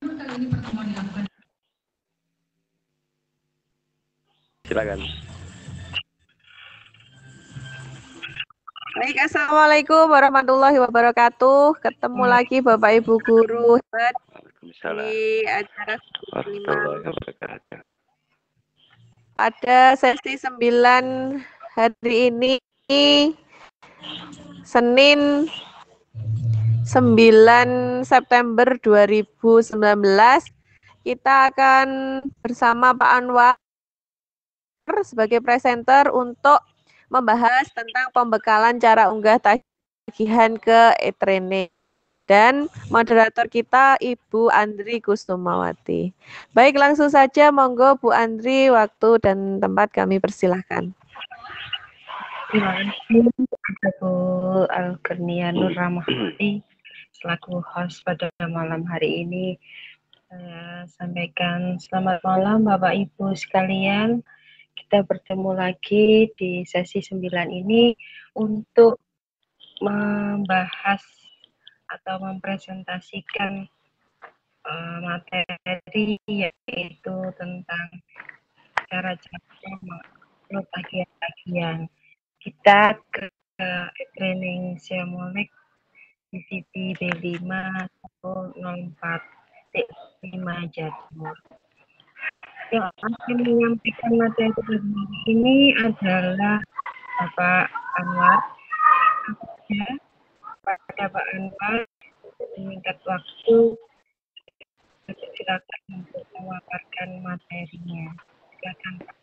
Silakan. Baik, Assalamualaikum warahmatullahi wabarakatuh. Ketemu lagi Bapak Ibu Guru hebat Waalaikumsalam di acara 5 warahmatullahi wabarakatuh. pada sesi 9 hari ini, Senin 9 September 2019. Kita akan bersama Pak Anwar sebagai presenter untuk membahas tentang pembekalan cara unggah tagihan ke e-training. Dan moderator kita Ibu Andri Kustumawati. Baik, langsung saja monggo Bu Andri, waktu dan tempat kami persilahkan. Terima kasih Bu Al-Kurnia Nur Rahmawati selaku host pada malam hari ini. Saya sampaikan selamat malam Bapak Ibu sekalian. Kita bertemu lagi di sesi 9 ini untuk membahas atau mempresentasikan materi yaitu tentang cara-cara mengupload tagihan-tagihan. Kita ke training Siamonek DCP B5 04.5 Jatimur. Yang akan menyampaikan materi ini adalah Bapak Anwar. Pada Pak Anwar, meningkat waktu, silakan untuk memaparkan materinya. Silakan Pak.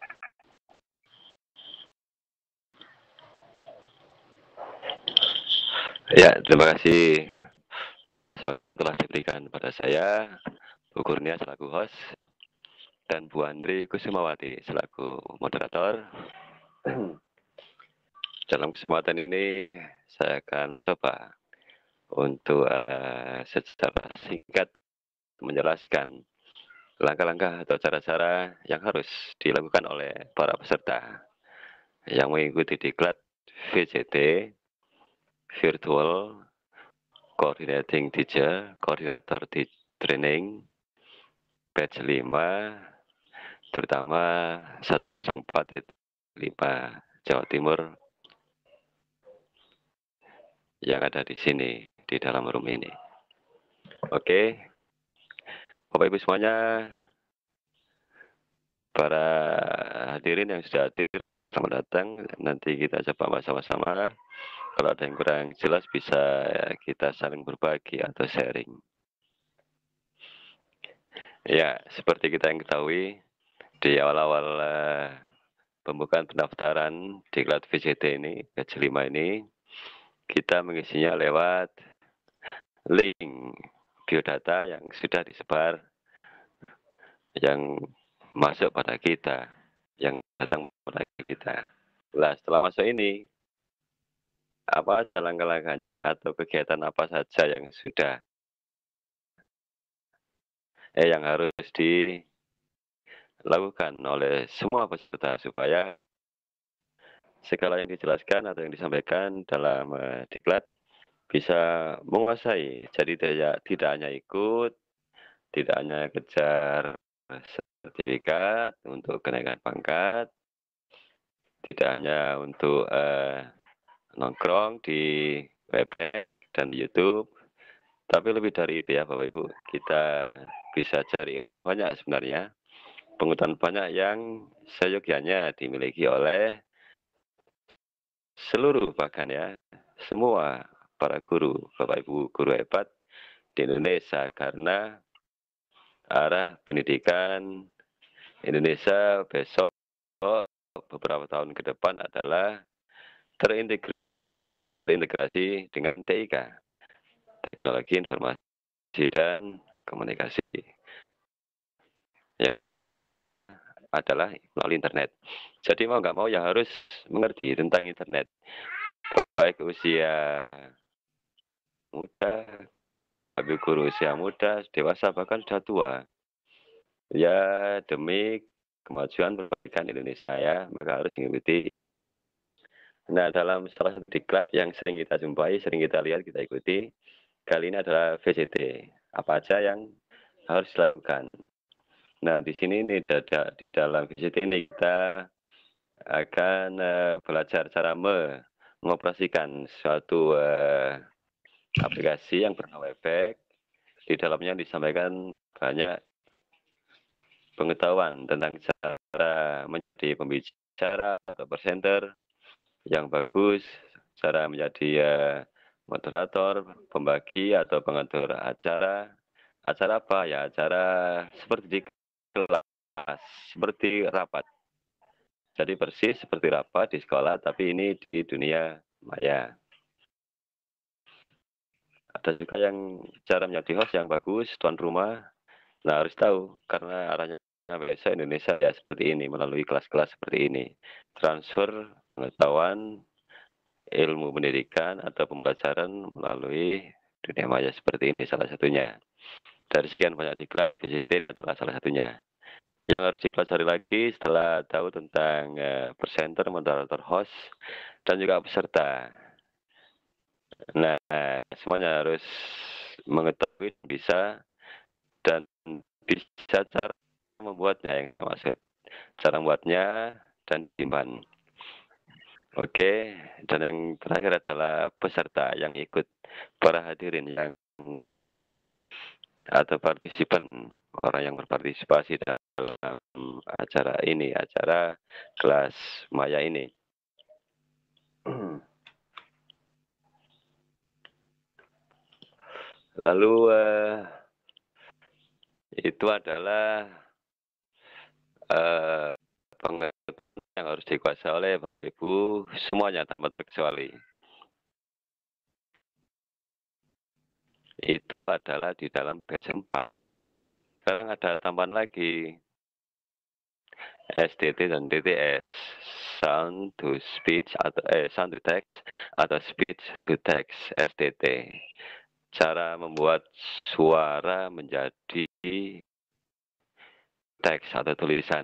Ya, terima kasih telah diberikan pada saya, Bu Kurnia selaku host, dan Bu Andri Kusumawati selaku moderator. Dalam kesempatan ini, saya akan coba untuk secara singkat menjelaskan langkah-langkah atau cara-cara yang harus dilakukan oleh para peserta yang mengikuti diklat VCT Virtual Coordinating Teacher Coordinator Training batch 5 terutama 14.5 Jawa Timur yang ada di sini di dalam room ini. Oke, Bapak Ibu semuanya, para hadirin yang sudah hadir, selamat datang. Nanti kita coba bersama-sama. Kalau ada yang kurang jelas bisa kita saling berbagi atau sharing. Ya, seperti kita yang ketahui, di awal-awal pembukaan pendaftaran diklat VCT ini, batch 5 ini, kita mengisinya lewat link biodata yang sudah disebar, yang masuk pada kita, yang datang pada kita. Nah, setelah masuk ini, apa saja langkah-langkahnya atau kegiatan apa saja yang sudah yang harus dilakukan oleh semua peserta supaya segala yang dijelaskan atau yang disampaikan dalam diklat bisa menguasai. Jadi tidak hanya ikut, tidak hanya kejar sertifikat untuk kenaikan pangkat, tidak hanya untuk nongkrong di web dan YouTube, tapi lebih dari itu ya Bapak Ibu, kita bisa cari banyak sebenarnya pengetahuan banyak yang seyogianya dimiliki oleh seluruh bahkan ya semua para guru, Bapak Ibu guru hebat di Indonesia, karena arah pendidikan Indonesia besok beberapa tahun ke depan adalah terintegrasi dengan TIK, teknologi informasi dan komunikasi. Ya, adalah melalui internet. Jadi mau nggak mau ya harus mengerti tentang internet. Baik usia muda, bagi guru usia muda, dewasa, bahkan sudah tua. Ya demi kemajuan pendidikan Indonesia ya, maka harus mengikuti. Nah, dalam salah satu diklat yang sering kita jumpai, sering kita lihat, kita ikuti, kali ini adalah VCT. Apa aja yang harus dilakukan. Nah, di sini di dalam visit ini kita akan belajar cara mengoperasikan suatu aplikasi yang bernama Efek. Di dalamnya disampaikan banyak pengetahuan tentang cara menjadi pembicara atau presenter yang bagus, cara menjadi moderator, pembagi atau pengatur acara. Acara apa ya? Acara seperti di kelas, seperti rapat. Jadi persis seperti rapat di sekolah, tapi ini di dunia maya. Ada juga yang cara menjadi host yang bagus, tuan rumah. Nah, harus tahu, karena arahnya besok Indonesia ya seperti ini, melalui kelas-kelas seperti ini. Transfer pengetahuan, ilmu pendidikan, atau pembelajaran melalui dunia maya seperti ini salah satunya. Dari sekian banyak diklat, VCT adalah salah satunya. Yang harus dipelajari lagi setelah tahu tentang presenter, moderator, host, dan juga peserta. Nah, semuanya harus mengetahui bisa dan bisa cara membuatnya yang maksud. Cara membuatnya dan simpan. Oke, dan yang terakhir adalah peserta yang ikut, para hadirin yang atau partisipan, orang yang berpartisipasi dalam acara ini, acara kelas maya ini. Lalu itu adalah pengetahuan yang harus dikuasai oleh Bapak Ibu semuanya tanpa terkecuali. Itu adalah di dalam batch 4. Sekarang ada tambahan lagi, STT dan TTS, sound to speech atau sound to text atau speech to text, STT. Cara membuat suara menjadi teks atau tulisan.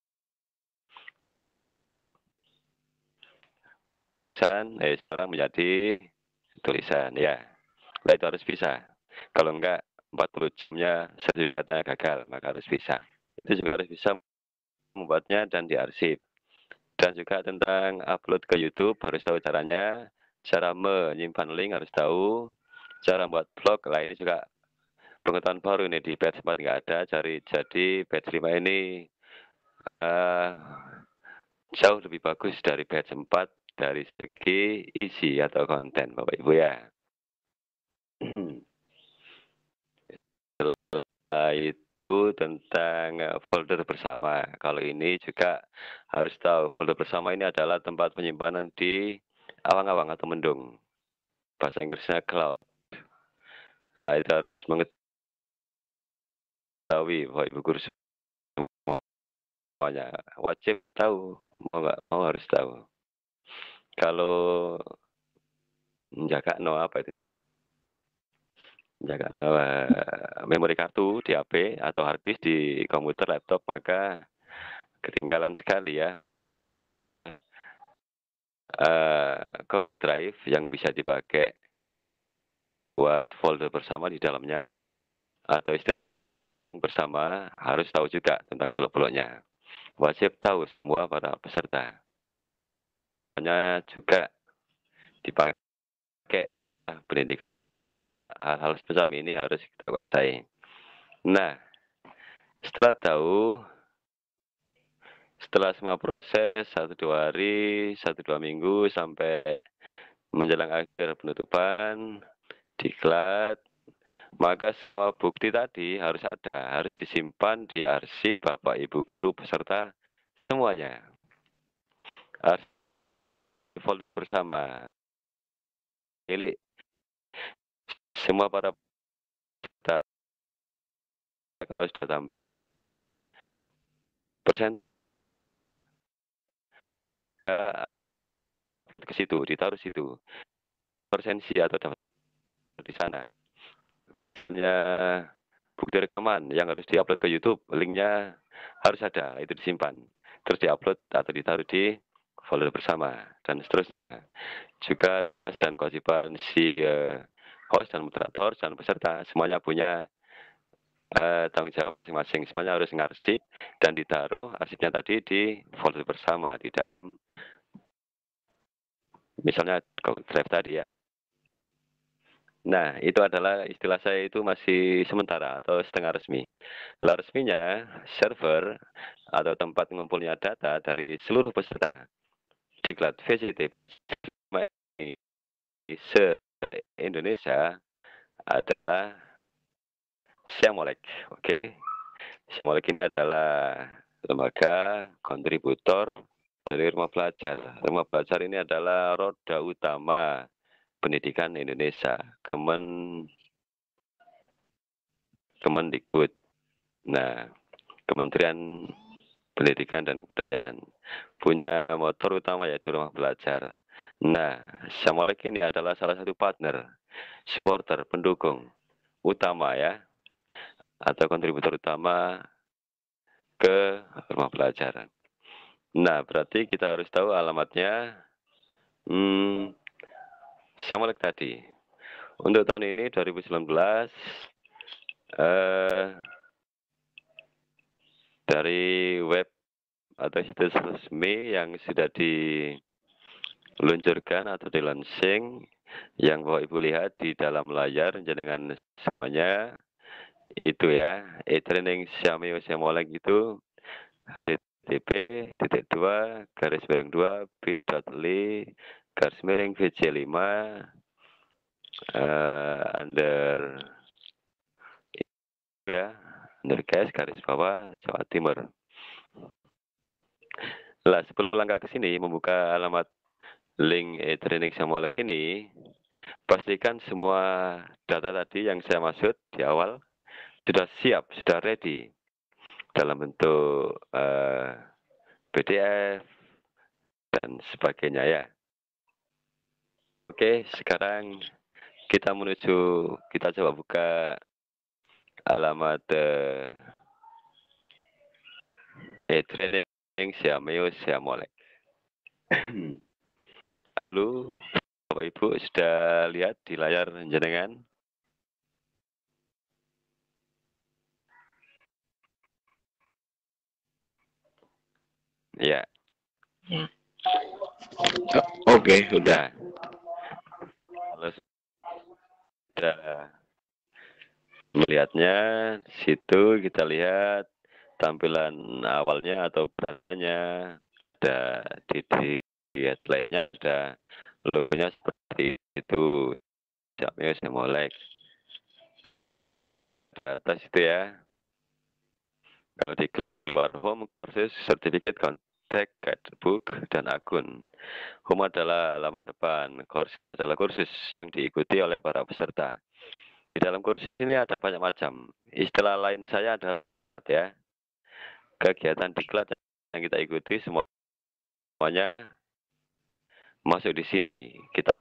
Suara menjadi tulisan, ya. Nah, itu harus bisa. Kalau enggak, 40 jamnya sertifikatnya gagal, maka harus bisa. Itu juga harus bisa membuatnya dan diarsip. Dan juga tentang upload ke YouTube, harus tahu caranya. Cara menyimpan link harus tahu. Cara membuat blog, lah ini juga pengetahuan baru ini di batch 4 nggak ada. Jadi batch 5 ini jauh lebih bagus dari batch 4 dari segi isi atau konten, Bapak Ibu ya. Itu tentang folder bersama. Kalau ini juga harus tahu, folder bersama ini adalah tempat penyimpanan di awang-awang atau mendung. Bahasa Inggrisnya cloud. Nah, itu harus mengetahui Bapak Ibu guru semuanya. Wajib tahu, mau nggak mau harus tahu. Kalau menjaga apa itu? Menjaga memori kartu di HP atau hard disk di komputer, laptop, maka ketinggalan sekali ya. Code drive yang bisa dipakai buat folder bersama di dalamnya atau istilah bersama, harus tahu juga tentang blok-bloknya. Wajib tahu semua para peserta. Hanya juga dipakai pendidik. Hal-hal seperti ini harus kita kuasai. Nah, setelah tahu, setelah semua proses 1-2 hari, 1-2 minggu sampai menjelang akhir penutupan, diklat, maka semua bukti tadi harus ada, harus disimpan di arsip Bapak Ibu guru peserta semuanya. Harus folder bersama. Milik semua para peserta harus datang persen ke situ, ditaruh situ. Persensi atau dapat di sana. Ya, bukti rekaman yang harus diupload ke YouTube, linknya harus ada, itu disimpan. Terus diupload atau ditaruh di folder bersama dan seterusnya. Juga dan kewajiban si host dan moderator dan peserta semuanya punya tanggung jawab masing-masing. Semuanya harus ngarsip dan ditaruh arsipnya tadi di folder bersama, tidak misalnya Google Drive tadi ya. Nah, itu adalah istilah saya itu masih sementara atau setengah resmi. Kalau resminya, server atau tempat mengumpulnya data dari seluruh peserta diklat VCT se-Indonesia adalah Syamolek. Oke, Syamolek ini adalah lembaga kontributor dari Rumah Belajar. Rumah Belajar ini adalah roda utama pendidikan Indonesia, Kemendikbud. Nah, Kementerian Pendidikan dan Kebudayaan punya motor utama yaitu Rumah Belajar. Nah, Syamolek ini adalah salah satu partner, supporter, pendukung utama ya, atau kontributor utama ke Rumah Belajar. Nah, berarti kita harus tahu alamatnya. Syamolek tadi. Untuk tahun ini 2019 dari web atau situs resmi yang sudah diluncurkan atau di-launching yang Bapak Ibu lihat di dalam layar dengan semuanya itu ya, e-training Syamolek itu http://2.2.li/VC5 garis bawah Jawa Timur. Lah, sebelum langkah ke sini membuka alamat link e-training Syamolek ini, pastikan semua data tadi yang saya maksud di awal sudah siap, sudah ready dalam bentuk PDF dan sebagainya ya. Oke, sekarang kita coba buka alamat e-training Syamolek. Lalu Bapak Ibu sudah lihat di layar jenengan? Ya. Ya. Oke, sudah. Kalau sudah melihatnya, situ kita lihat tampilan awalnya atau brandnya, ada di headline-nya ada logonya seperti itu, Syamolek. Atas itu ya. Kalau di keluar home, kursus, sertifikat, kontak, guidebook, dan akun. Home adalah alamat depan, kursus adalah kursus yang diikuti oleh para peserta. Di dalam kursus ini ada banyak macam. Istilah lain saya ada ya, kegiatan diklat yang kita ikuti semuanya masuk di sini. Kita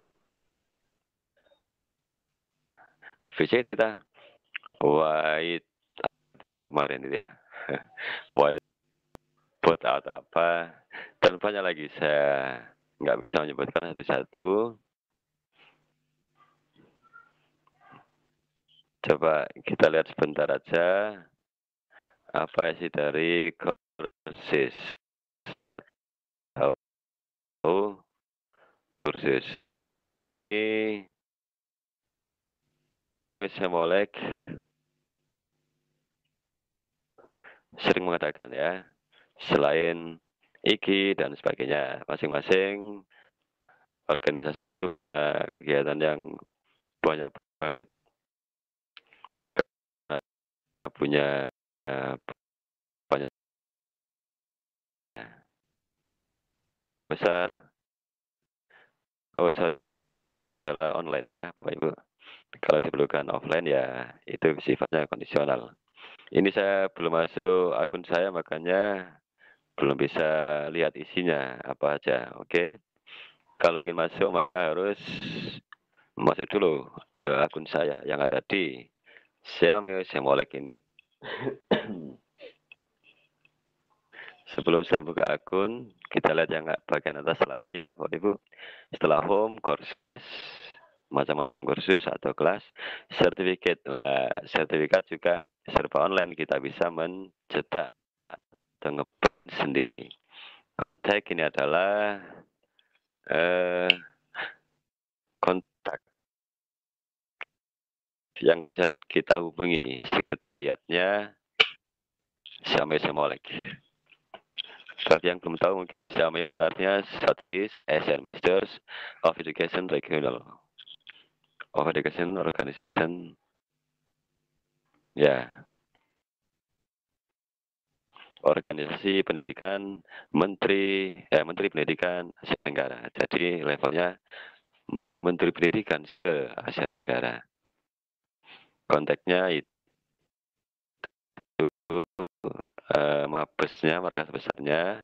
visit kita white kemarin itu ya. White buat apa dan banyak lagi, saya nggak bisa menyebutkan satu-satu. Coba kita lihat sebentar aja apa isi dari kursus. Kursus ini Syamolek sering mengadakan ya, selain IGI dan sebagainya, masing-masing organisasi kegiatan yang banyak punya banyak besar online ya, Bapak Ibu. Kalau diperlukan offline ya itu sifatnya kondisional. Ini saya belum masuk akun saya, makanya belum bisa lihat isinya apa aja. Oke. Kalau ingin masuk maka harus masuk dulu ke akun saya yang ada di Syamolek ini. Sebelum saya buka akun, kita lihat yang bagian atas lagi, Bapak Ibu. Setelah home, courses, macam kursus atau kelas, sertifikat. Nah, sertifikat juga serba online, kita bisa mencetak atau ngeprint sendiri. Tag ini adalah kontak yang kita hubungi sekretariatnya Syamil Semolek. Bagi yang belum tahu, mungkin Syamil artinya Southeast Asian Ministers of Education Regional of Education Organization. Ya, organisasi pendidikan Menteri Pendidikan Asia Tenggara. Jadi levelnya Menteri Pendidikan se Asia Tenggara. Konteksnya itu mabesnya, markas besarnya.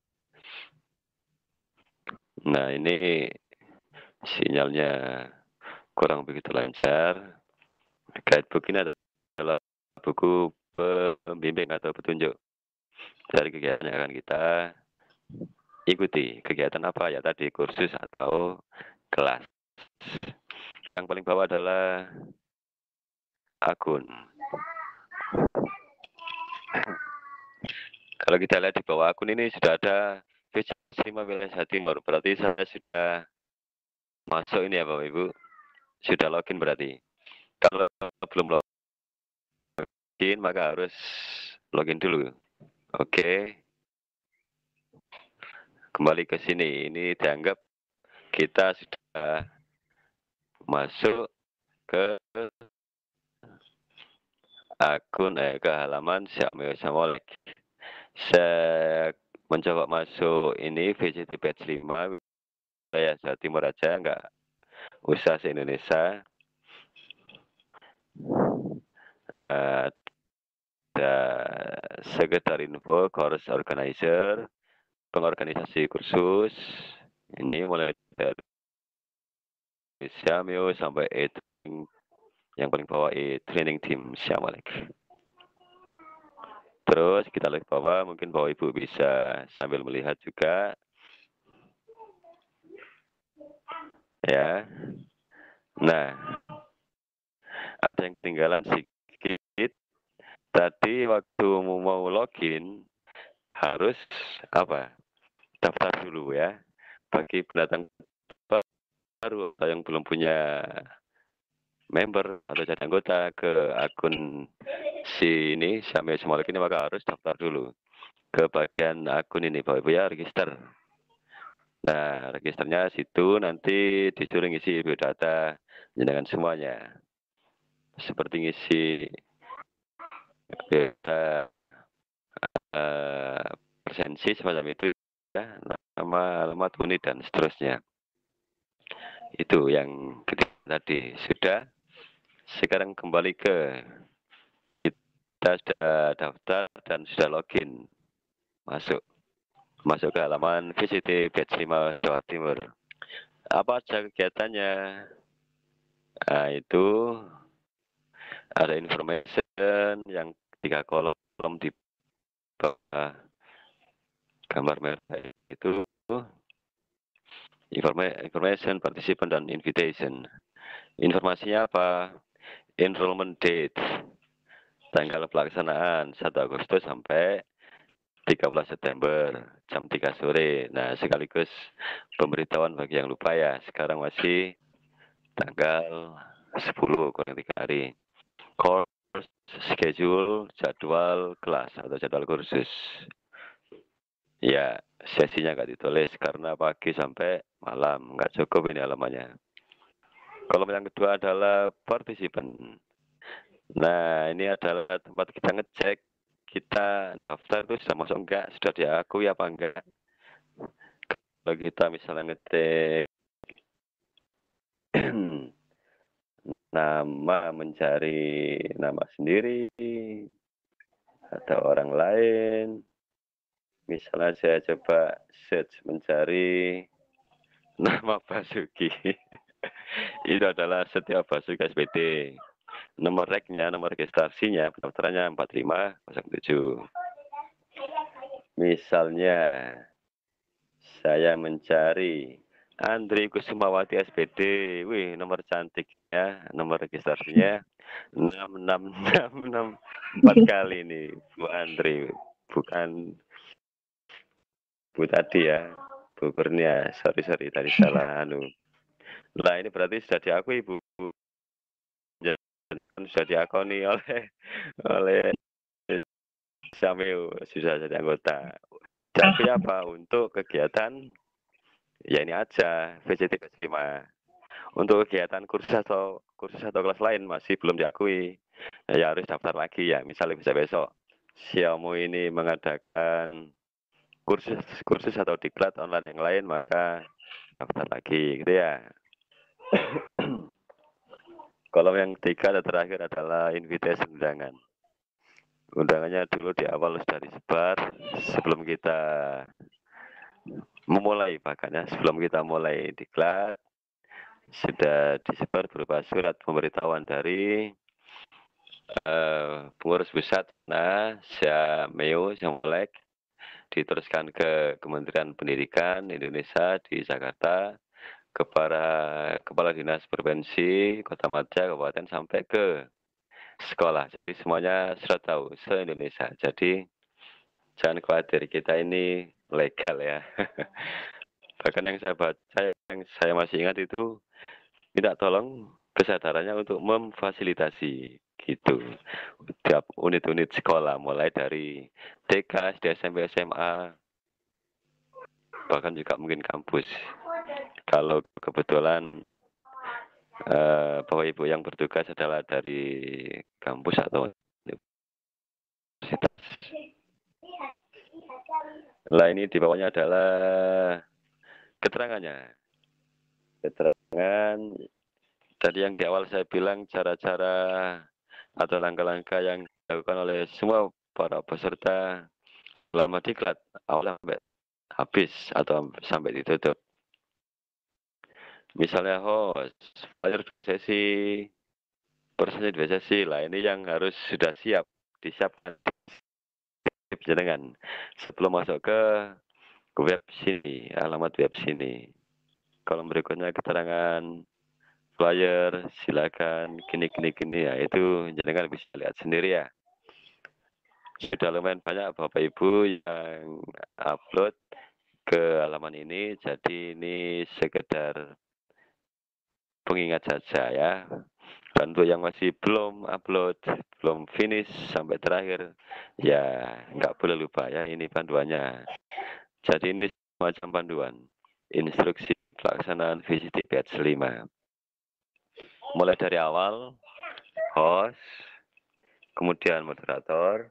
Nah, ini sinyalnya kurang begitu lancar. Guidebook ini adalah buku pembimbing atau petunjuk dari kegiatan yang akan kita ikuti. Kegiatan apa ya tadi, kursus atau kelas. Yang paling bawah adalah akun. Kalau kita lihat di bawah akun ini sudah ada VC5 wilayah Timur. Berarti saya sudah masuk ini ya Bapak Ibu. Sudah login berarti. Kalau belum login maka harus login dulu. Oke. Kembali ke sini. Ini dianggap kita sudah masuk ke akun ke halaman Syamil Semolek. Saya mencoba masuk ini VCT Batch 5 wilayah Jawa Timur aja, enggak usah se-Indonesia. Ada sekedar info, course organizer, pengorganisasi kursus. Ini mulai dari Syamil sampai yang paling bawah training team Syamil. Terus kita lihat bawah, mungkin Bapak Ibu bisa sambil melihat juga. Ya. Nah, ada yang ketinggalan sedikit. Tadi waktu mau login harus apa? Daftar dulu ya. Bagi pendatang baru atau yang belum punya member atau jadi anggota ke akun si ini Syamil Semolek ini, maka harus daftar dulu ke bagian akun ini Bapak Ibu ya, register. Nah, registernya situ nanti disuruh ngisi biodata dengan semuanya. Seperti ngisi biodata presensi semacam itu ya, nama, alamat unit dan seterusnya. Itu yang tadi sudah. Sekarang kembali ke kita sudah daftar dan sudah login masuk ke halaman VCT Batch 5 Jawa Timur. Apa saja kegiatannya? Nah, itu ada information yang 3 kolom di bawah gambar merah itu information, participant, dan invitation. Informasinya apa? Enrollment date, tanggal pelaksanaan 1 Agustus sampai 13 September jam 3 sore. Nah, sekaligus pemberitahuan bagi yang lupa ya, sekarang masih tanggal 10 kurang 3 hari. Course schedule, jadwal kelas atau jadwal kursus. Ya, sesinya nggak ditulis karena pagi sampai malam, nggak cukup ini halamannya. Kolom yang kedua adalah participant. Nah, ini adalah tempat kita ngecek kita daftar itu sudah masuk enggak, sudah diakui apa enggak. Kalau kita misalnya ngetik nama, mencari nama sendiri atau orang lain, misalnya saya coba search mencari nama Basuki. Itu adalah setiap Basuki SPT. Nomor reknya, nomor registrasinya, pendaftarannya 4507. Misalnya saya mencari Andri Kusumawati SPD. Wih, nomor cantik ya. Nomor registrasinya 66664 kali nih, Bu Andri. Bukan Bu tadi ya. Bu Kurnia. Sorry, tadi salah. Nah, ini berarti sudah diakui, Bu. Sudah diakoni oleh Sameu, sudah jadi anggota. Diakui apa? Untuk kegiatan, ya ini aja, VCT 5. Untuk kegiatan kursus atau kelas lain masih belum diakui. Ya harus daftar lagi ya. Misalnya bisa besok Xiaomu ini mengadakan kursus atau diklat online yang lain, maka daftar lagi gitu ya. Kolom yang ketiga dan terakhir adalah invitation undangan. Undangannya dulu di awal sudah disebar sebelum kita memulai, bahkan ya sebelum kita mulai diklat sudah disebar berupa surat pemberitahuan dari pengurus pusat. Nah, Syameo Syamolek diteruskan ke Kementerian Pendidikan Indonesia di Jakarta, kepada Kepala Dinas Provinsi, Kota Maja, Kabupaten sampai ke sekolah. Jadi semuanya sudah tahu se-Indonesia. Jadi jangan khawatir, kita ini legal ya. Bahkan yang saya baca, yang saya masih ingat itu minta tolong kesadarannya untuk memfasilitasi gitu tiap unit-unit sekolah, mulai dari TK, SD, SMP, SMA, bahkan juga mungkin kampus. Kalau kebetulan Bapak Ibu yang bertugas adalah dari kampus atau universitas. Nah, ini di bawahnya adalah keterangannya. Keterangan tadi yang di awal saya bilang cara-cara atau langkah-langkah yang dilakukan oleh semua para peserta selama diklat awal sampai habis atau sampai ditutup. Misalnya host, flyer sesi, prosesnya 2 sesi lah, ini yang harus sudah disiapkan dengan sebelum masuk ke web sini, alamat web sini. Kolom berikutnya keterangan flyer, silakan gini ya, itu jenengan bisa lihat sendiri ya. Sudah lumayan banyak Bapak Ibu yang upload ke halaman ini, jadi ini sekedar pengingat saja ya. Dan untuk yang masih belum upload, belum finish sampai terakhir, ya nggak boleh lupa ya, ini panduannya. Jadi ini semacam panduan, instruksi pelaksanaan VCT batch 5. Mulai dari awal, host, kemudian moderator,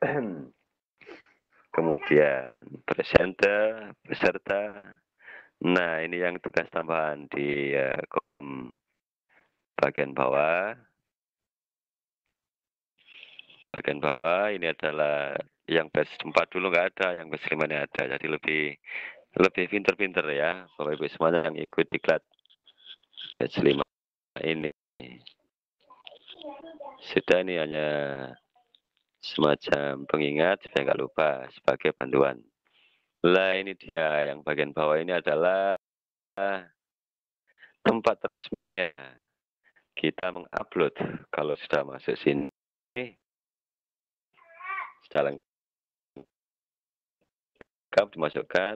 kemudian presenter, peserta. Nah, ini yang tugas tambahan di kolom bagian bawah. Bagian bawah ini adalah yang batch 4 dulu nggak ada, yang batch 5 ini ada. Jadi lebih pinter-pinter ya, Bapak Ibu semuanya yang ikut diklat batch 5 ini. Sudah, ini hanya semacam pengingat supaya nggak lupa sebagai panduan. Lah, ini dia yang bagian bawah ini adalah tempat resminya kita mengupload. Kalau sudah masuk sini, sudah lengkap dimasukkan,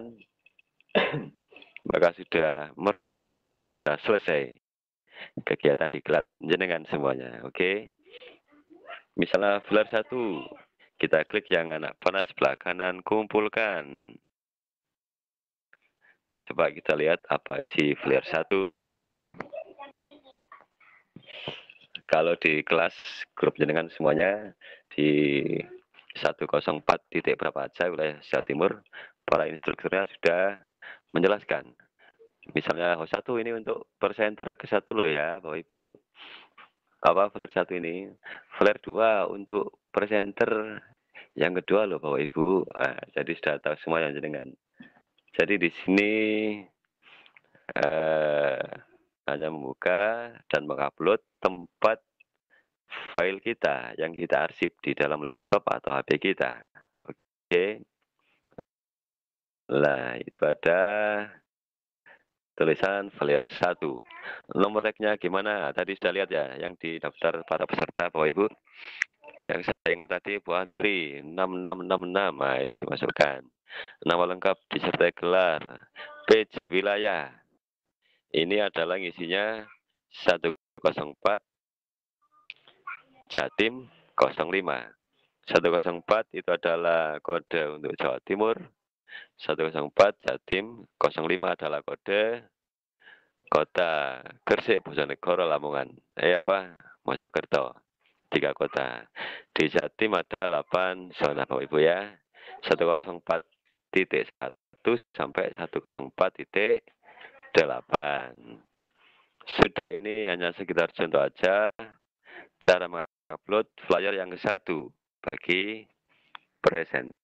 maka sudah selesai kegiatan diklat jenengan semuanya. Oke. Misalnya flyer 1, kita klik yang anak panah sebelah kanan, kumpulkan. Coba kita lihat apa di flyer 1. Kalau di kelas grup jenengan semuanya di 104 titik berapa aja wilayah Jawa Timur, para instrukturnya sudah menjelaskan. Misalnya host 1 ini untuk presenter ke 1 loh ya, Bapak Ibu. Apa flyer 1 ini? Flyer 2 untuk presenter yang kedua loh Bapak Ibu. Nah, jadi sudah tahu semua yang jenengan. Jadi di sini hanya membuka dan mengupload tempat file kita yang kita arsip di dalam laptop atau HP kita. Oke. Nah, ibadah tulisan flyer 1. Nomor reknya gimana? Tadi sudah lihat ya, yang di daftar para peserta Bapak Ibu. Yang saya ingat tadi Bu Andri 6666, nah, dimasukkan. Nama lengkap disertai gelar, page wilayah. Ini adalah ngisinya 104 Jatim 05. 104 itu adalah kode untuk Jawa Timur. 104 Jatim, 05 adalah kode Kota Gresik, Bojonegoro, Lamongan. Apa? Mojokerto. 3 kota. Di Jatim ada 8 zona Bapak Ibu ya. 104.1 sampai 104.8. Sudah, ini hanya sekitar contoh aja cara mengupload flyer yang ke-1 bagi presenter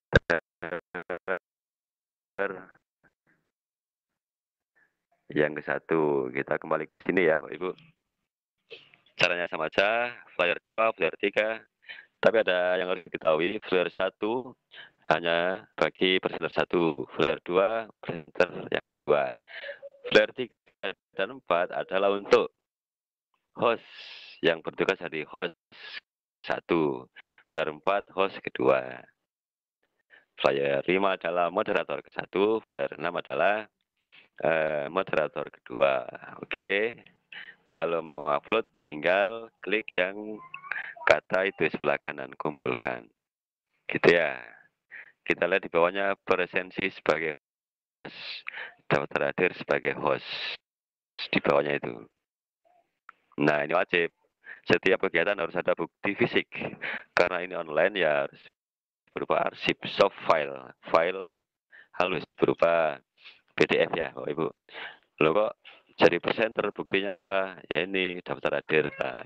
yang ke-1. Kita kembali ke sini ya Bapak Ibu. Caranya sama aja, flyer 2, flyer 3. Tapi ada yang harus diketahui, flyer 1 hanya bagi presenter 1, flyer 2 presenter yang 2. Flyer 3 dan 4 adalah untuk host yang bertugas jadi host 1. Flyer 4 host kedua. Flyer 5 adalah moderator ke-1, flyer 6 adalah moderator kedua. Oke. Kalau mau upload tinggal klik yang kata itu sebelah kanan, kumpulkan. Gitu ya. Kita lihat di bawahnya presensi sebagai host, daftar hadir sebagai host. Di bawahnya itu. Nah, ini wajib. Setiap kegiatan harus ada bukti fisik. Karena ini online ya harus berupa arsip soft file. File halus berupa PDF ya, Bapak Ibu. Loh kok jadi presenter buktinya ya ini daftar hadir. Nah,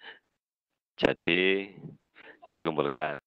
jadi kumpulkan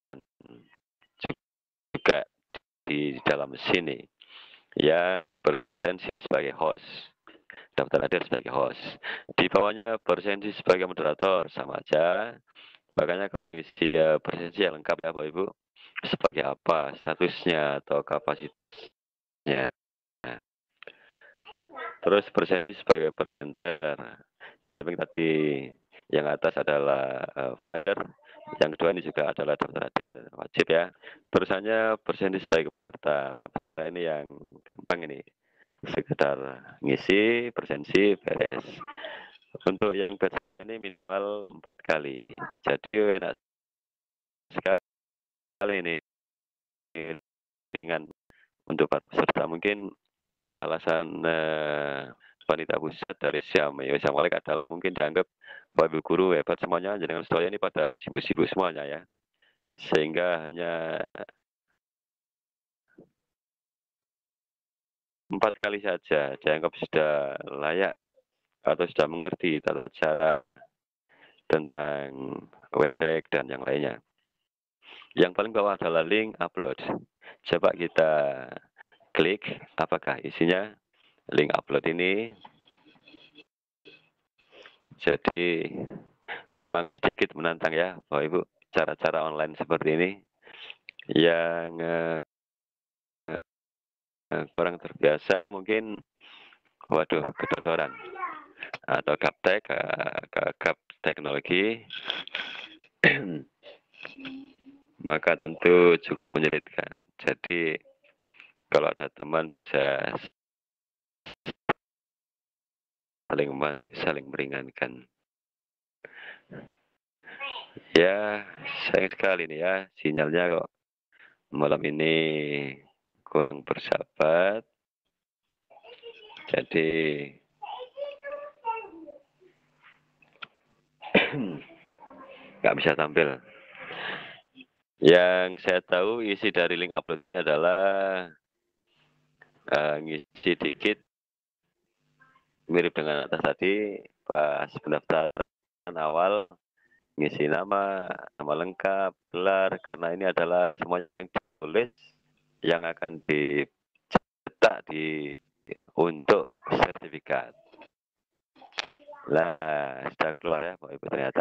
juga di dalam sini ya bersensi sebagai host, daftar hadir sebagai host. Di bawahnya bersensi sebagai moderator sama aja. Makanya isi bersensi yang lengkap ya Bapak Ibu. Sebagai apa statusnya atau kapasitasnya. Nah, terus bersensi sebagai presenter. Tapi tadi yang atas adalah flyer, yang kedua ini juga adalah daftar hadir wajib ya. Terusannya bersensi sebagai peserta. Ini yang gampang ini, sekedar ngisi bersensi beres. Untuk yang baca ini minimal 4 kali. Jadi enak sekali ini dengan untuk peserta. Mungkin alasan wanita pusat dari Siam Malik adalah mungkin dianggap Bapak Ibu guru hebat semuanya, jangan sedaya ini pada sibuk-sibuk semuanya ya. Sehingga hanya 4 kali saja dianggap sudah layak atau sudah mengerti tata cara tentang website dan yang lainnya. Yang paling bawah adalah link upload. Coba kita klik apakah isinya link upload ini. Jadi sedikit menantang ya Bapak Ibu, cara-cara online seperti ini yang kurang terbiasa mungkin waduh kedokteran atau gaptek gap teknologi maka tentu cukup menyulitkan. Jadi kalau ada teman bisa saling meringankan. Ya, sayang sekali nih ya sinyalnya kok malam ini kurang bersahabat. Jadi nggak bisa tampil. Yang saya tahu isi dari link upload adalah ngisi dikit mirip dengan atas tadi pas pendaftaran awal, ngisi nama lengkap, gelar, karena ini adalah semuanya yang ditulis yang akan dicetak untuk sertifikat. Nah, sudah keluar ya Bapak Ibu ternyata.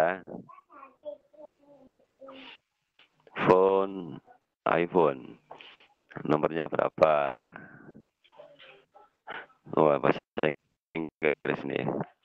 iPhone, nomornya berapa? Wah, bahasa Inggris nih.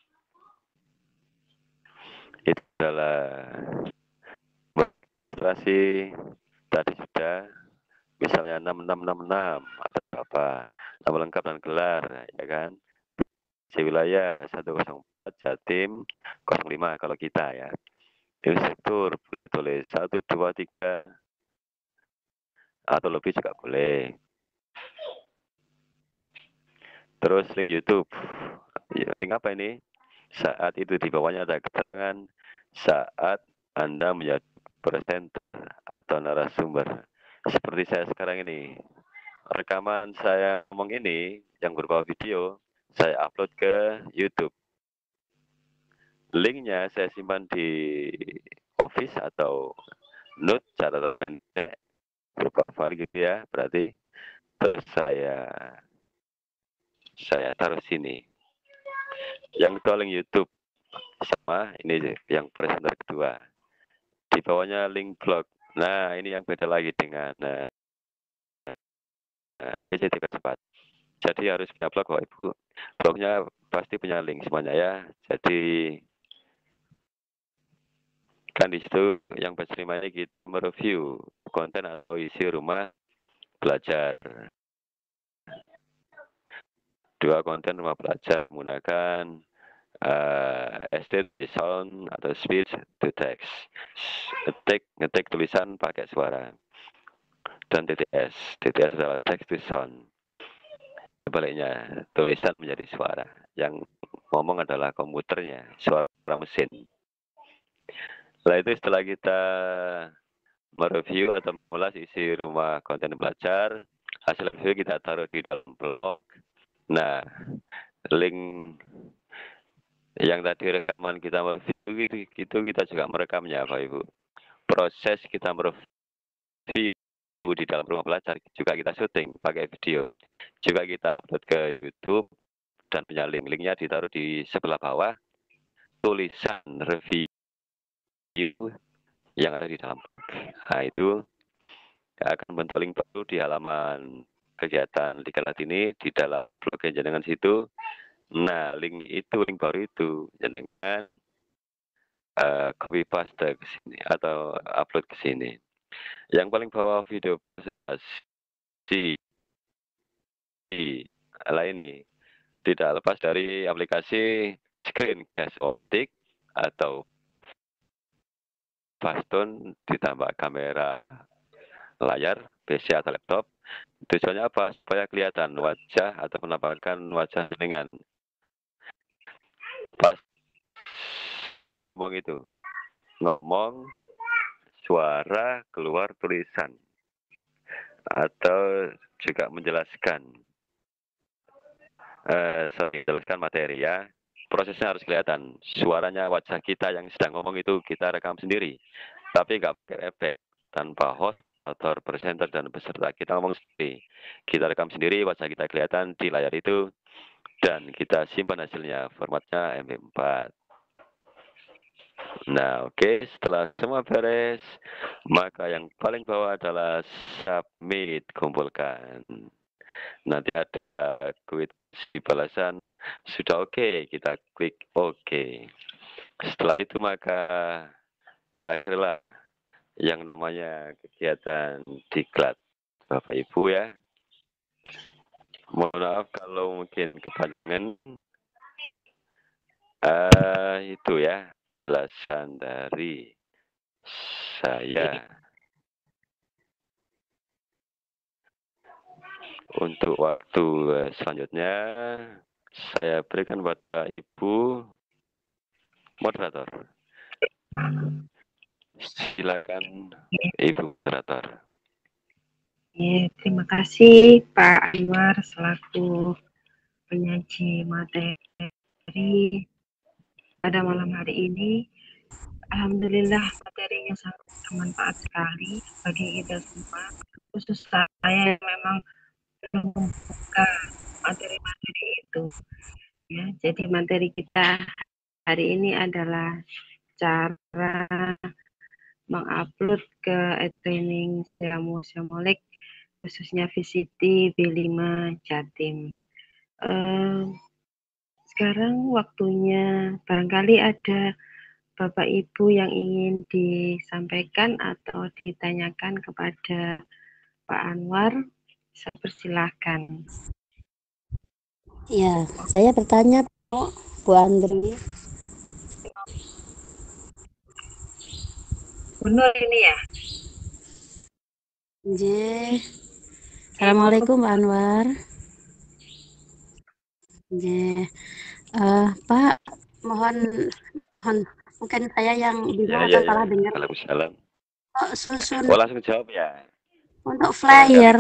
Itu adalah demonstrasi tadi sudah, misalnya 6666 atau apa, nama lengkap dan gelar, ya kan. Wilayah 104, Jatim 05 kalau kita ya. Instruktur tulis 1, 2, 3 atau lebih juga boleh. Terus link YouTube. Ya, link apa ini? Saat itu di bawahnya ada keterangan saat Anda menjadi presenter atau narasumber. Seperti saya sekarang ini. Rekaman saya ngomong ini yang berupa video, saya upload ke YouTube. Linknya saya simpan di Office atau Note catatan berupa file gitu ya. Berarti terus saya taruh sini. Yang kedua link YouTube sama ini yang presenter kedua. Di bawahnya link blog. Nah, ini yang beda lagi dengan PJT cepat. Jadi harus punya blog, Bapak Ibu. Blognya pasti punya link semuanya ya. Jadi kan di situ yang berterima ini kita mereview konten atau isi rumah belajar. Dua konten rumah belajar menggunakan STT sound atau speech to text. Ngetik tulisan pakai suara. Dan TTS. TTS adalah text to sound. Sebaliknya, tulisan menjadi suara. Yang ngomong adalah komputernya, suara mesin. Setelah itu setelah kita mereview atau mengulas isi rumah konten belajar, hasil review kita taruh di dalam blog. Nah, link yang tadi rekaman kita mereview itu kita juga merekamnya, Bapak Ibu. Proses kita mereview di dalam rumah belajar juga kita syuting pakai video. Juga kita upload ke YouTube dan punya linknya ditaruh di sebelah bawah tulisan review yang ada di dalam. Nah, itu akan bentuk link baru di halaman kegiatan Diklat ini di dalam blog jenengan situ. Nah, link baru itu jenengan copy paste ke sini atau upload ke sini. Yang paling bawah video presentasi lain nih tidak lepas dari aplikasi Screencast Optik atau Fastone ditambah kamera layar PC atau laptop. Tujuannya apa? Supaya kelihatan wajah atau penampakan wajah dengan pas ngomong suara keluar tulisan atau juga menjelaskan materi ya. Prosesnya harus kelihatan. Suaranya wajah kita yang sedang ngomong itu kita rekam sendiri. Tapi nggak pakai efek, tanpa host atau presenter dan peserta. Kita ngomong sendiri. Kita rekam sendiri, wajah kita kelihatan di layar itu. Dan kita simpan hasilnya, formatnya MP4. Nah, oke. Setelah semua beres, maka yang paling bawah adalah submit, kumpulkan. Nanti ada kuitansi balasan, sudah oke, kita klik oke. Setelah itu maka akhirnya yang namanya kegiatan Diklat, Bapak Ibu ya. Mohon maaf kalau mungkin kepanjangan. Itu ya belasan dari saya. Untuk waktu selanjutnya saya berikan Bapak Ibu moderator. Silakan Ibu moderator. Ya, terima kasih Pak Anwar selaku penyaji materi pada malam hari ini. Alhamdulillah materinya sangat bermanfaat sekali bagi kita semua, khusus saya yang memang belum membuka materi-materi itu. Ya, jadi materi kita hari ini adalah cara mengupload ke training Museum Molek khususnya VCT B5 Jatim. Sekarang waktunya barangkali ada Bapak Ibu yang ingin disampaikan atau ditanyakan kepada Pak Anwar, saya persilahkan. Ya, saya bertanya, Bu Andri. Benar ini ya? Nggih. Assalamualaikum Pak Anwar. Nggih. Pak, mohon mungkin saya yang bingung atau salah dengar. Waalaikumsalam. Kok susun Oh, langsung jawab ya. untuk flyer,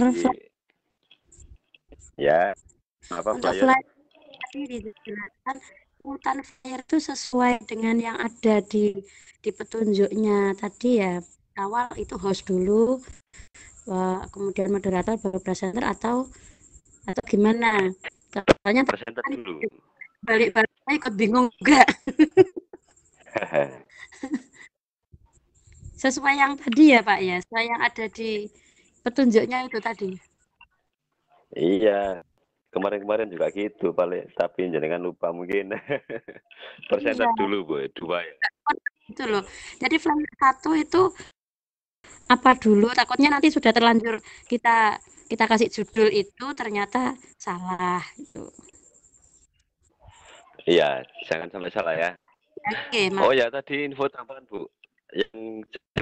Ya, apa untuk flyer? flyer tadi dijelaskan urutan flyer itu sesuai dengan yang ada di petunjuknya tadi ya. Awal itu host dulu, kemudian moderator, baru presenter atau gimana? Soalnya Presenter dulu. balik-balik saya ikut bingung enggak? Sesuai yang tadi ya Pak ya, sesuai yang ada di petunjuknya itu tadi. Iya, kemarin-kemarin juga gitu paling, tapi jangan lupa mungkin. Presenter Iya. dulu Bu, 2 ya. Itu loh. Jadi flyer 1 itu apa dulu, takutnya nanti sudah terlanjur kita kasih judul itu ternyata salah gitu. Iya, jangan sampai salah ya. Oke, Oh ya, tadi info tambahan Bu, yang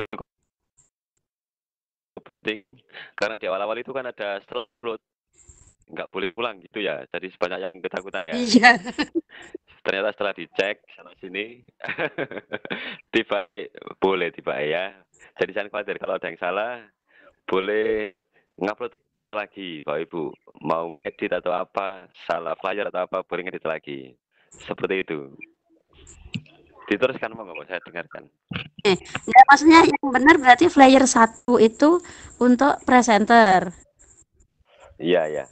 penting karena di awal-awal itu kan ada slot, nggak boleh pulang gitu ya. Jadi sebanyak yang ketakutan ya. Iya. Ternyata setelah dicek sana sini, tiba boleh tiba ya. Jadi jangan khawatir kalau ada yang salah, boleh ngupload lagi Bapak Ibu. Mau edit atau apa, salah flyer atau apa, boleh ngedit lagi. Seperti itu. Diteruskan monggo saya dengarkan. Ya, maksudnya yang benar berarti flyer 1 itu untuk presenter. Iya, ya.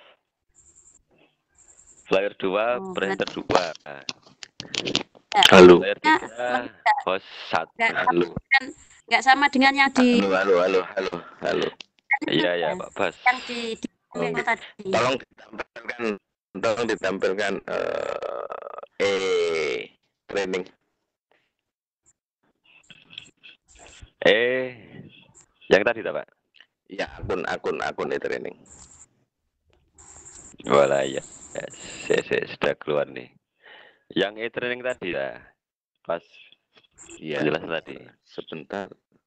Flyer 2, Oh, presenter berarti 2. ya, Halo. Flyer ya, 3, host 1. Halo. Nggak sama dengan yang di Halo. Iya, ya, Pak Bas. yang di memo tadi. Tolong ditampilkan training. Yang tadi tak Pak? Ya, akun e-training. Walah ya. Saya sudah keluar nih. Yang e-training tadi ya. Pas Ya, jelas tadi. Sebentar.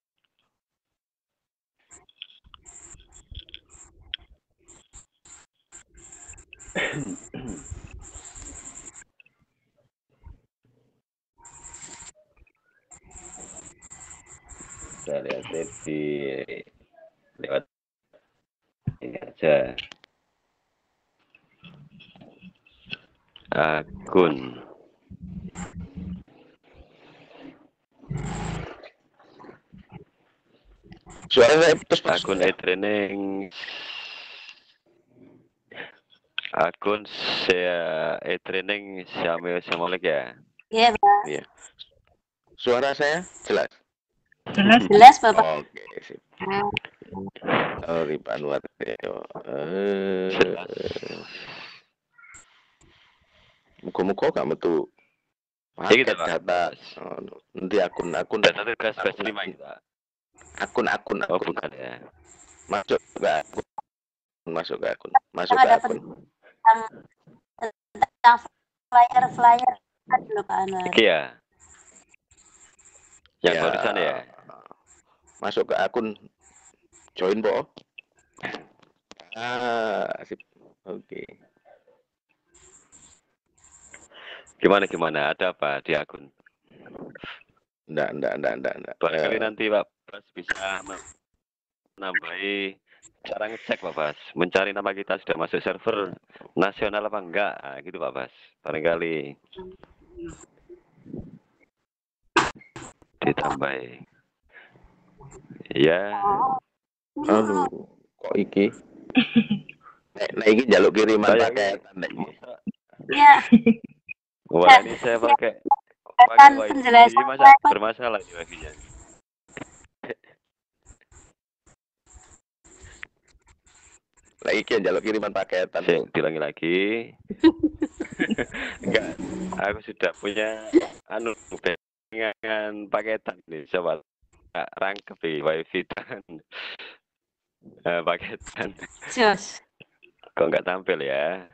Saya lihat di lewat ini aja. Akun. Suara saya putus. Akun e-training. Akun saya e-training Syamul ya. Iya, Pak. Iya. Suara saya jelas. Jelas, Bapak. Oke, sip. Pak Anwar. Muka-muka gak metu. Paket data. Nanti akun data itu gas 5 kita. Akun. Oh, bukan ya. Masuk ke akun. Yang flyer dulu Pak Anwar. Iki ya. Yang barusan ya. Masuk ke akun join po. Sip. Oke. Gimana? Ada apa di akun? Enggak. Barangkali nanti Pak Bas bisa menambahi cara ngecek Pak Bas. Mencari nama kita sudah masuk server nasional apa enggak. Nah, gitu Pak Bas. Barangkali ditambahi. Ya. Aduh, kok iki? Nah, iki jaluk kiriman pakai tanda iki. Iya. Wah, ini saya pakai penjelasan masa bermasalah nih wifi-nya. Lah iki jaluk kiriman paketan. Saya ulangi lagi. Enggak, aku sudah punya anu dengan paketan nih, coba rangkep di wifi dan paketan. Jos. Kok nggak tampil ya?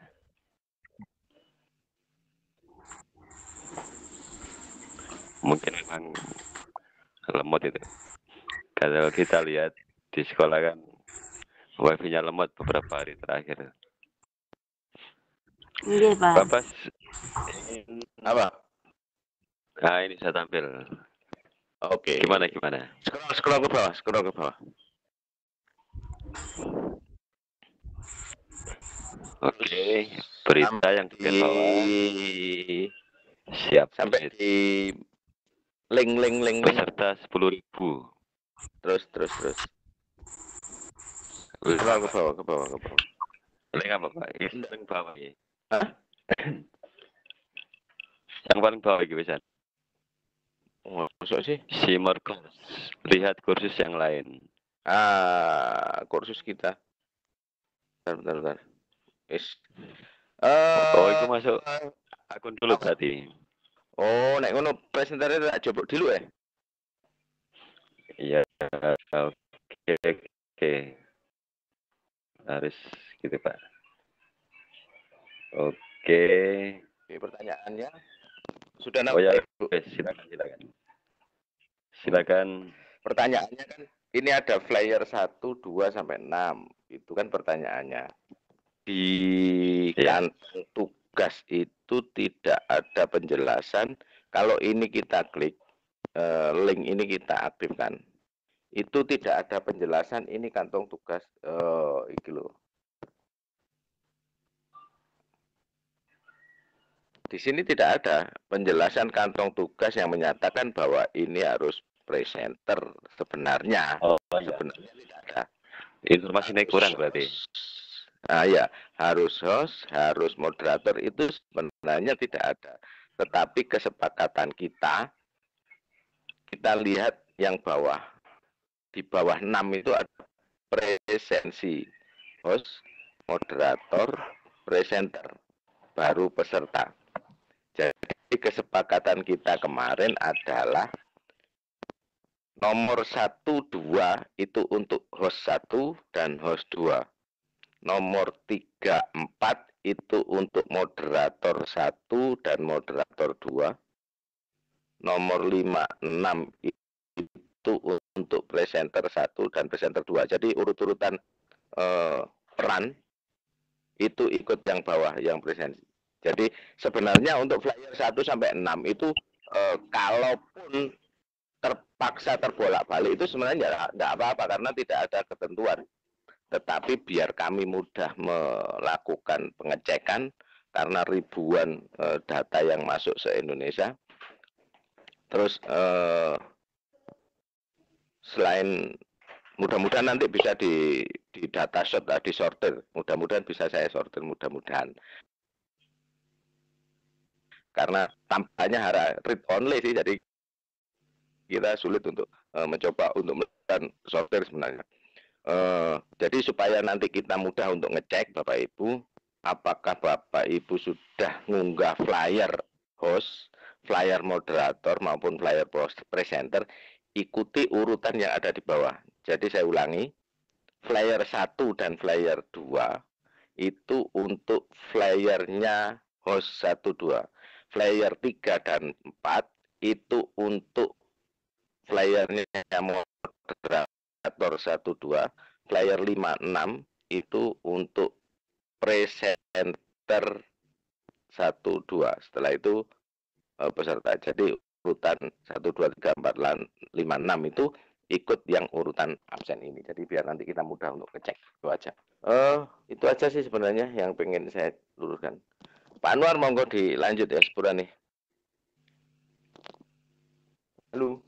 Mungkin memang lemot itu. Kalau kita lihat di sekolah kan wifi-nya lemot beberapa hari terakhir. Iya, Pak. Bapak ingin Apa? Nah, ini saya tampil. Oke. Gimana? Scroll ke bawah, scroll ke bawah. Oke, berita yang di bagian bawah. Siap. Sampai Menit. di link. Peserta 10.000. Terus. Scroll ke bawah. Link apa, Pak? Link bawah ya. Hah? Yang paling bawah gitu bisa. Oh, masuk sih. Simor course. Lihat kursus yang lain. Kursus kita. Bentar. Oh, itu masuk akun dulu berarti. Oh, nek ngono presentasi tak coba dulu ya. Iya. Oke. Harus gitu, Pak. Oke. Pertanyaannya sudah Oh ya, Bu? Silakan. Pertanyaannya kan ini ada flyer 1, 2 sampai 6. Itu kan pertanyaannya. Di kantong tugas itu tidak ada penjelasan. Kalau ini kita klik, link ini kita aktifkan. Itu tidak ada penjelasan ini kantong tugas. Iki loh. Di sini tidak ada penjelasan kantong tugas yang menyatakan bahwa ini harus presenter sebenarnya. Oh, iya. Sebenarnya tidak ada. Informasinya kurang berarti. Ya, harus host, harus moderator itu sebenarnya tidak ada. Tetapi kesepakatan kita lihat yang bawah. Di bawah 6 itu ada presensi, host, moderator, presenter, baru peserta. Jadi kesepakatan kita kemarin adalah nomor 1, 2 itu untuk host 1 dan host 2. Nomor 3, 4 itu untuk moderator 1 dan moderator 2. Nomor 5, 6 itu untuk presenter 1 dan presenter 2. Jadi urut-urutan peran itu ikut yang bawah, yang presensi. Jadi sebenarnya untuk flyer 1 sampai 6 itu kalaupun terpaksa terbolak-balik itu sebenarnya tidak apa-apa karena tidak ada ketentuan. Tetapi biar kami mudah melakukan pengecekan karena ribuan data yang masuk se Indonesia. Terus selain mudah-mudahan nanti bisa di data shot, di sortir. Mudah-mudahan bisa saya sortir, mudah-mudahan. Karena tampaknya read only sih, jadi kita sulit untuk mencoba untuk melakukan sortir sebenarnya. Jadi supaya nanti kita mudah untuk ngecek Bapak Ibu, apakah Bapak Ibu sudah ngunggah flyer host, flyer moderator maupun flyer presenter, ikuti urutan yang ada di bawah. Jadi saya ulangi, flyer 1 dan flyer 2 itu untuk flyernya host 1, 2. Flyer 3 dan 4 itu untuk flyernya moderator 1, 2. Flyer 5, 6 itu untuk presenter 1, 2. Setelah itu peserta. Jadi urutan 1, 2, 3, 4, 5, 6 itu ikut yang urutan absen ini. Jadi biar nanti kita mudah untuk ngecek. Itu aja. Itu aja sih sebenarnya yang pengen saya luruskan. Pak Anwar monggo dilanjut ya sepura nih. Halo.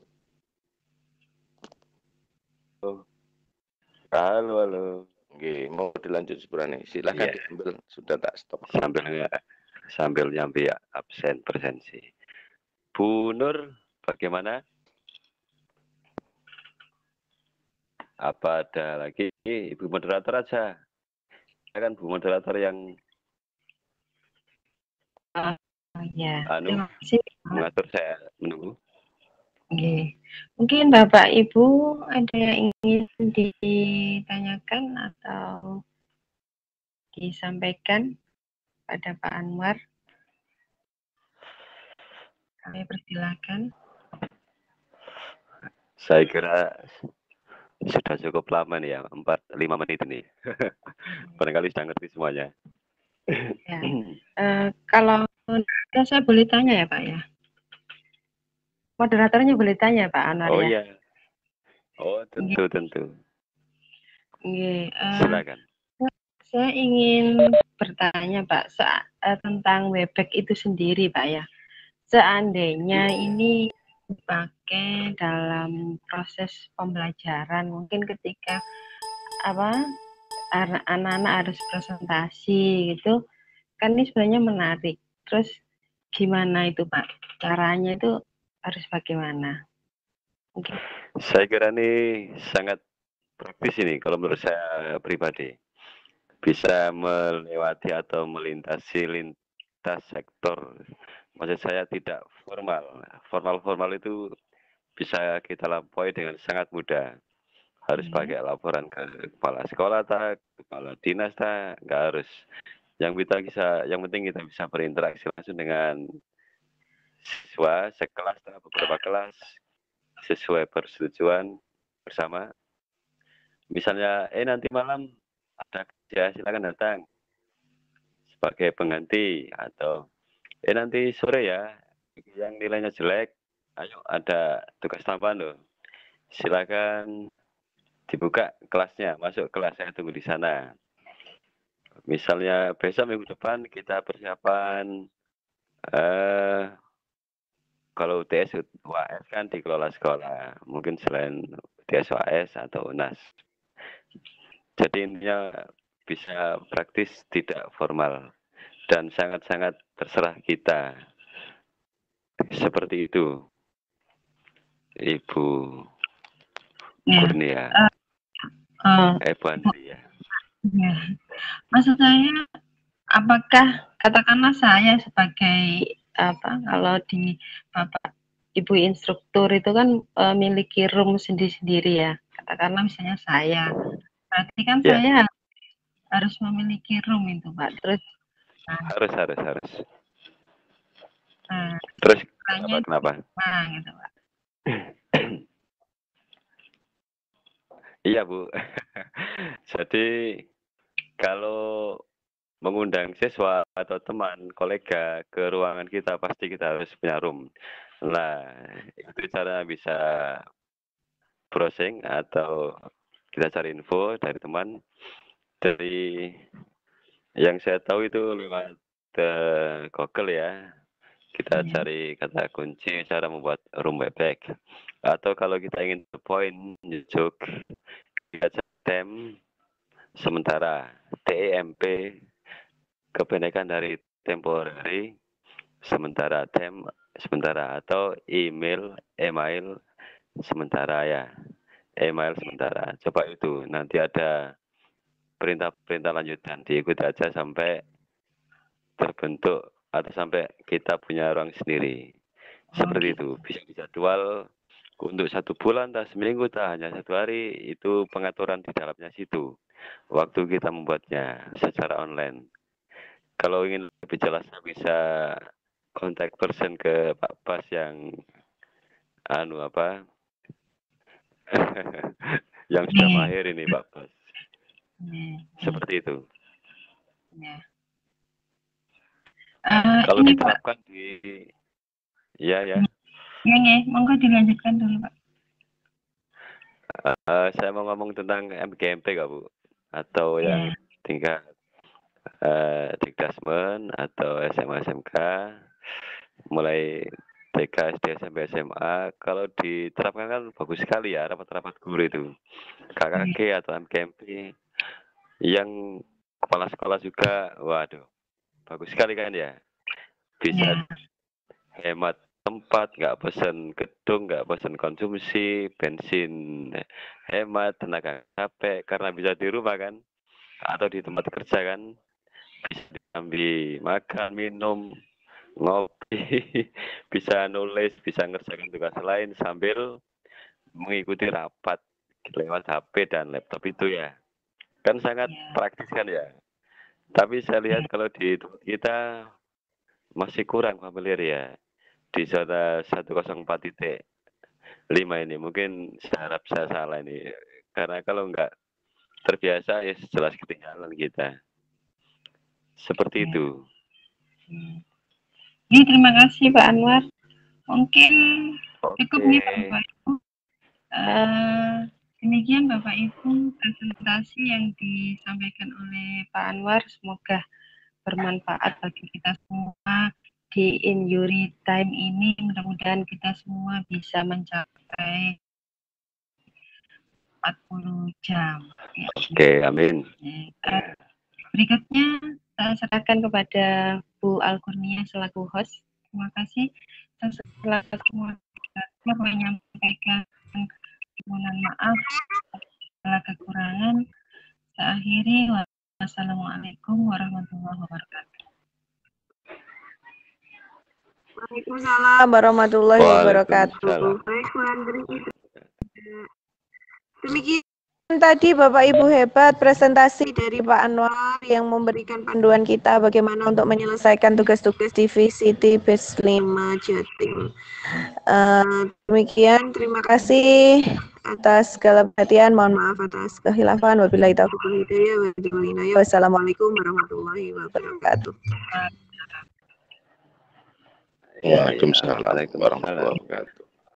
Halo. Oke, mau dilanjut sepura nih. Silakan diambil, sudah tak stop. Sambil nyambi absen presensi. Bu Nur, bagaimana? Apa ada lagi? Ibu moderator aja. Kan Bu moderator yang Ya, anu terima kasih. mengatur, saya menunggu. Oke. Mungkin Bapak Ibu ada yang ingin ditanyakan atau disampaikan pada Pak Anwar? Kami persilakan. Saya kira sudah cukup lama nih ya, 4-5 menit ini. Barangkali sudah ngerti semuanya. Ya. Kalau saya boleh tanya ya Pak ya? Moderatornya boleh tanya Pak Anwar Oh ya? iya. Oh tentu. Oke, Silakan. saya ingin bertanya Pak tentang Webex itu sendiri Pak ya. Seandainya ini dipakai dalam proses pembelajaran, mungkin ketika anak-anak harus presentasi gitu, kan ini sebenarnya menarik. Terus gimana itu Pak? Caranya itu harus bagaimana? Mungkin. Saya kira ini sangat praktis ini kalau menurut saya pribadi. Bisa melewati atau melintasi lintas sektor. Maksud saya tidak formal. Formal itu bisa kita lampaui dengan sangat mudah. Harus pakai laporan ke kepala sekolah, kepala dinas, nggak harus. Yang penting kita bisa berinteraksi langsung dengan siswa sekelas, beberapa kelas, sesuai persetujuan bersama. Misalnya, nanti malam ada kerja, silakan datang sebagai pengganti, atau nanti sore ya yang nilainya jelek, ayo ada tugas tambahan loh, silakan dibuka kelasnya, masuk kelas, saya tunggu di sana. Misalnya besok minggu depan kita persiapan kalau UTS UAS kan dikelola sekolah, mungkin selain UTS UAS atau UNAS. Jadi intinya bisa praktis, tidak formal, dan sangat-sangat terserah kita. Seperti itu, Ibu Kurnia. Bu Andri ya. Ya. Maksud saya, apakah katakanlah saya sebagai kalau di Bapak Ibu instruktur itu kan memiliki room sendiri-sendiri ya. Katakanlah misalnya saya. Berarti kan saya harus memiliki room itu, Pak. Terus harus. Nah, Terus kenapa? Gitu, Pak. Iya, Bu. Jadi kalau mengundang siswa atau teman, kolega ke ruangan kita, pasti kita harus punya room. Nah, itu cara bisa browsing atau kita cari info dari teman. Dari yang saya tahu itu lewat Google ya. Kita cari kata kunci cara membuat room Webex. Atau kalau kita ingin to point, nyejuk, kita cari tem sementara, TEMP, kependekan dari temporary, sementara tem sementara, atau email sementara ya. Email sementara. Coba itu, nanti ada perintah lanjutan, diikuti aja sampai terbentuk atau sampai kita punya ruang sendiri. Seperti itu. Bisa dijadwal untuk 1 bulan, seminggu, hanya 1 hari. Itu pengaturan di dalamnya situ. Waktu kita membuatnya secara online. Kalau ingin lebih jelas bisa kontak person ke Pak Bas yang yang sudah mahir ini, Pak Bas. Seperti itu. Kalau diterapkan di ya. Monggo dilanjutkan dulu, Pak. Saya mau ngomong tentang MGMP nggak, Bu? Atau yang tingkat Dikdasmen atau SMA SMK, mulai TK, SD, SMP, SMA. Kalau diterapkan kan bagus sekali ya, rapat-rapat guru itu. KKG atau MGMP. Yang kepala sekolah juga, waduh, bagus sekali kan ya. Bisa hemat tempat, nggak pesen gedung, nggak pesen konsumsi, bensin hemat, tenaga capek, karena bisa di rumah kan, atau di tempat kerja kan, bisa diambil makan, minum, ngopi, bisa nulis, bisa ngerjakan tugas lain sambil mengikuti rapat lewat HP dan laptop itu ya. Kan sangat Ya. praktis kan ya. Tapi saya lihat kalau di tempat kita masih kurang familiar ya. Di zona 104.5 ini mungkin saya harap saya salah ini. Karena kalau nggak terbiasa ya jelas ketinggalan kita. Seperti Ya. itu. Ini terima kasih Pak Anwar. Mungkin cukup nih Oke. Bapak Ibu. Demikian Bapak Ibu presentasi yang disampaikan oleh Pak Anwar. Semoga bermanfaat bagi kita semua di injury time ini. Mudah-mudahan kita semua bisa mencapai 40 jam. Ya. Oke, amin. Berikutnya saya serahkan kepada Bu Al-Kurnia selaku host. Terima kasih. Saya selaku menyampaikan permohonan maaf segala kekurangan. Saya akhiri. Wassalamualaikum warahmatullahi wabarakatuh. Waalaikumsalam warahmatullahi wabarakatuh. Waalaikumsalam. Baik, Bu Andri. Demikian tadi Bapak Ibu hebat presentasi dari Pak Anwar yang memberikan panduan kita bagaimana untuk menyelesaikan tugas-tugas divisi TIBES 5 Jatim. Demikian, terima kasih atas segala perhatian. Mohon maaf atas kehilafan. Wabillahi taufiq wal hidayah wa billahi inayah. Wassalamualaikum warahmatullahi wabarakatuh. Waalaikumsalam warahmatullahi wabarakatuh.